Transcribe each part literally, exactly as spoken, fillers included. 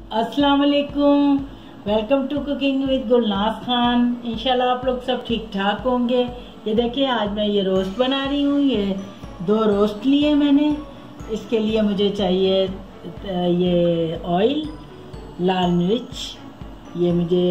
अस्सलाम वालेकुम, welcome to cooking with Gulnaz Khan. इंशाल्लाह आप लोग सब ठीक ठाक होंगे। ये देखिए आज मैं ये रोस्ट बना रही हूँ। ये दो रोस्ट लिए मैंने। इसके लिए मुझे चाहिए ये ऑयल, लाल मिर्च, ये मुझे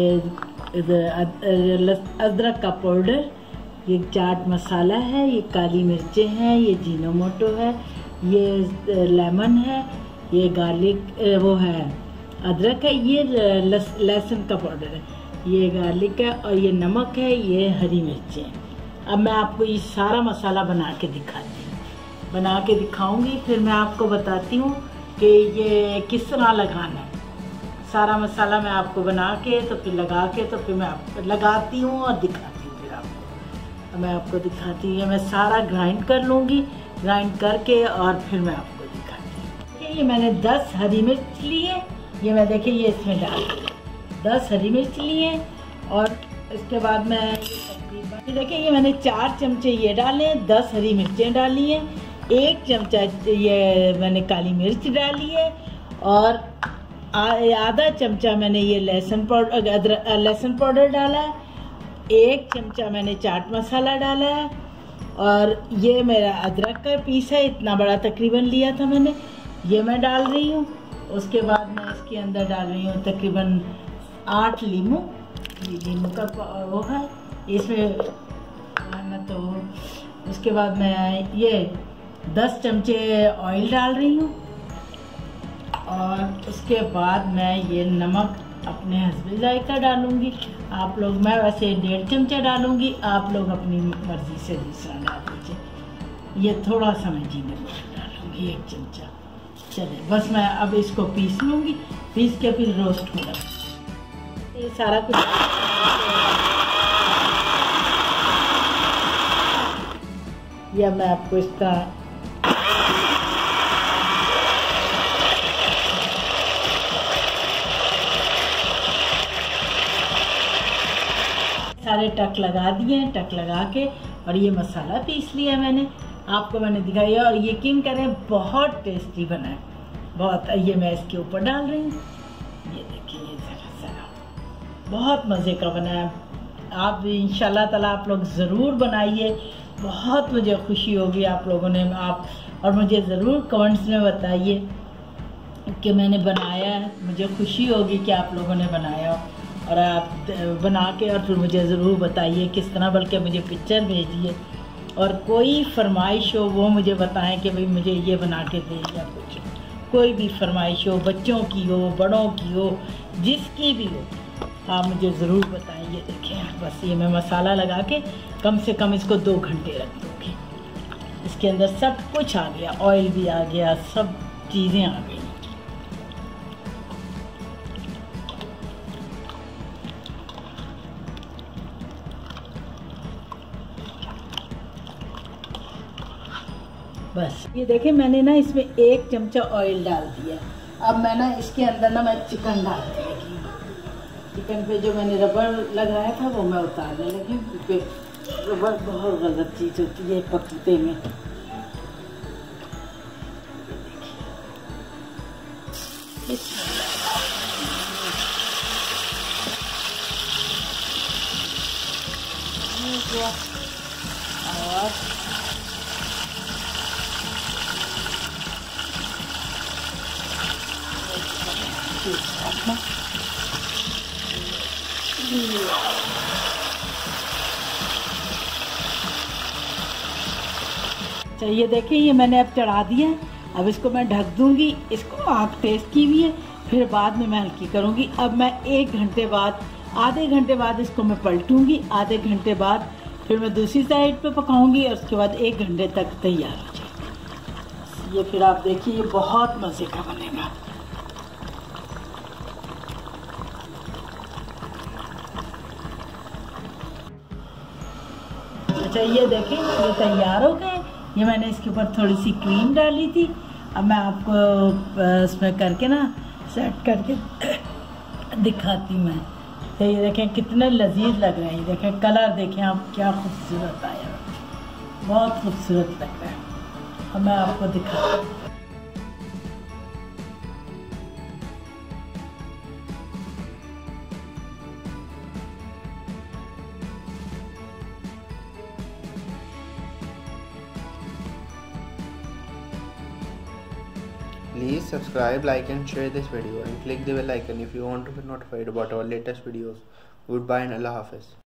अदरक का पाउडर, ये चाट मसाला है, ये काली मिर्चें हैं, ये जीनोमोटो है, ये लेमन है, ये गार्लिक वो है अदरक है, ये लहसुन का पाउडर है, ये गार्लिक है और ये नमक है, ये हरी मिर्चें हैं। अब मैं आपको ये सारा मसाला बना के दिखाती हूँ, बना के दिखाऊंगी, फिर मैं आपको बताती हूँ कि ये किस तरह लगाना है। सारा मसाला मैं आपको बना के तो फिर लगा के तो फिर मैं आपको लगाती हूँ और दिखाती हूँ। फिर आपको मैं आपको दिखाती हूँ, मैं सारा ग्राइंड कर लूँगी, ग्राइंड करके और फिर मैं आपको दिखाती हूँ। ये मैंने दस हरी मिर्च लिए, ये मैं देखिए ये इसमें डाल दस हरी मिर्च लिए और इसके बाद मैं ये देखिए ये मैंने चार चमचे ये डाले, दस हरी मिर्चें डाली हैं, एक चमचा ये मैंने काली मिर्च डाली है और आधा चमचा मैंने ये लहसुन पाउडर अदरक लहसुन पाउडर डाला है, एक चमचा मैंने चाट मसाला डाला है और ये मेरा अदरक का पीस है, इतना बड़ा तकरीबन लिया था मैंने, ये मैं डाल रही हूँ। उसके बाद मैं इसके अंदर डाल रही हूँ तकरीबन आठ लीमू, लीमू का वो है इसमें ना। तो उसके बाद मैं ये दस चमचे ऑयल डाल रही हूँ और उसके बाद मैं ये नमक अपने हस्बे जायका डालूँगी। आप लोग, मैं वैसे डेढ़ चमचा डालूँगी, आप लोग अपनी मर्ज़ी से दूसरा डाल दीजिए। ये थोड़ा सा मैं जीने डालूँगी, एक चमचा। चलिए बस मैं अब इसको पीस लूँगी, पीस के फिर रोस्ट होगा ये सारा कुछ। यह मैं आपको इस तरह सारे टक लगा दिए, टक लगा के और ये मसाला पीस लिया मैंने, आपको मैंने दिखाया और यकीन करें बहुत टेस्टी बना है, बहुत। ये मैं इसके ऊपर डाल रही हूँ, ये देखिए ये जरा जरा बहुत मज़े का बना है। आप इंशाल्लाह ताला आप लोग ज़रूर बनाइए, बहुत मुझे खुशी होगी आप लोगों ने आप और मुझे ज़रूर कमेंट्स में बताइए कि मैंने बनाया है, मुझे खुशी होगी कि आप लोगों ने बनाया और आप बना के और फिर मुझे ज़रूर बताइए किस तरह, बल्कि मुझे पिक्चर भेजिए और कोई फरमाइश हो वो मुझे बताएं कि भाई मुझे ये बना के दे, या कुछ कोई भी फरमाइश हो, बच्चों की हो, बड़ों की हो, जिसकी भी हो, आप मुझे ज़रूर बताएं। ये देखें बस ये मैं मसाला लगा के कम से कम इसको दो घंटे रख दूँगी। इसके अंदर सब कुछ आ गया, ऑयल भी आ गया, सब चीज़ें आ गई। बस ये देखें मैंने ना इसमें एक चमचा ऑयल डाल दिया। अब मैं ना इसके अंदर ना मैं चिकन डाल लगी, चिकन पे जो मैंने रबड़ लगाया था वो मैं उतारने लगी, क्योंकि रबड़ बहुत गलत चीज़ होती है पकते में। और ये देखिए ये मैंने अब चढ़ा दिया, अब इसको मैं ढक दूंगी। इसको आग तेज की हुई है, फिर बाद में मैं हल्की करूंगी। अब मैं एक घंटे बाद, आधे घंटे बाद इसको मैं पलटूंगी, आधे घंटे बाद फिर मैं दूसरी साइड पे पकाऊंगी और उसके बाद एक घंटे तक तैयार हो जाएगा ये। फिर आप देखिए ये बहुत मज़े का बनेगा। अच्छा ये देखें ये तैयार हो गए। ये मैंने इसके ऊपर थोड़ी सी क्रीम डाली थी। अब मैं आपको इसमें करके ना सेट करके दिखाती हूँ मैं। तो ये देखें कितने लजीज लग रहे हैं, ये देखें कलर देखें आप, क्या खूबसूरत आया, बहुत खूबसूरत लग रहा है। अब मैं आपको दिखाती हूँ। Please subscribe, like and share this video and click the bell icon if you want to be notified about our latest videos. Goodbye and Allah Hafiz.